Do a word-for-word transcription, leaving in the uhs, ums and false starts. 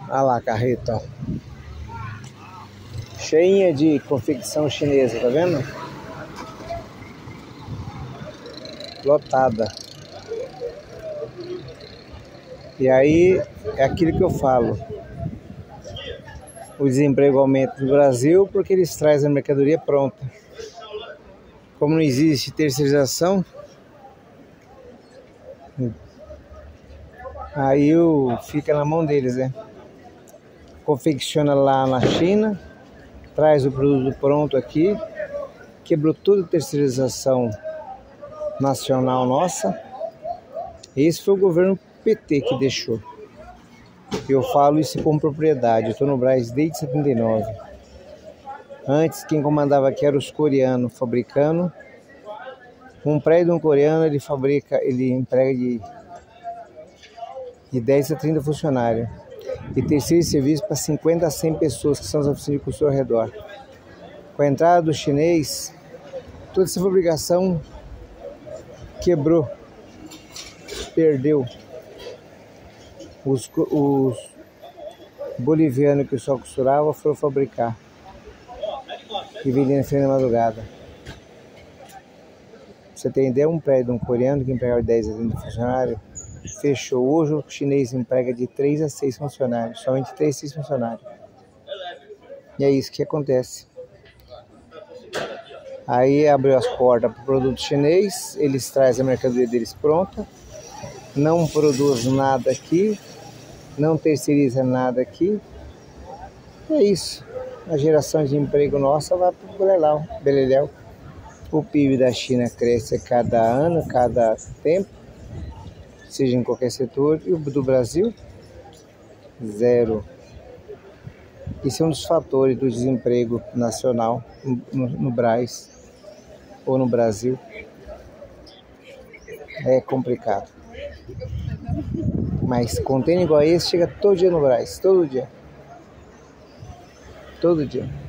Olha lá a carreta, ó. Cheinha de confecção chinesa, tá vendo? Lotada. E aí é aquilo que eu falo. O desemprego aumenta no Brasil porque eles trazem a mercadoria pronta. Como não existe terceirização, aí o, fica na mão deles, né? Confecciona lá na China, traz o produto pronto aqui, quebrou toda a terceirização nacional nossa. Esse foi o governo P T que deixou. Eu falo isso com propriedade. Eu estou no Brás desde setenta e nove. Antes, quem comandava aqui eram os coreanos, fabricando. Um prédio de um coreano, ele fabrica, ele emprega de, de dez a trinta funcionários. E terceiro serviço para cinquenta a cem pessoas, que são as oficinas de costura ao redor. Com a entrada do chinês, toda essa fabricação quebrou, perdeu. Os, os bolivianos que só costuravam foram fabricar e vendiam na frente da madrugada. Você tem ideia, um prédio de um coreano que empregava dez a trinta funcionários, fechou. Hoje o chinês emprega de três a seis funcionários, somente três a seis funcionários. E é isso que acontece. Aí abriu as portas para o produto chinês, eles trazem a mercadoria deles pronta, não produz nada aqui, não terceiriza nada aqui. É isso. A geração de emprego nossa vai para o beleléu. O P I B da China cresce a cada ano, cada tempo, seja em qualquer setor. E o do Brasil, zero. Esse é um dos fatores do desemprego nacional no, no Brás ou no Brasil. É complicado. Mas contêiner igual esse chega todo dia no Brás, todo dia. Todo dia.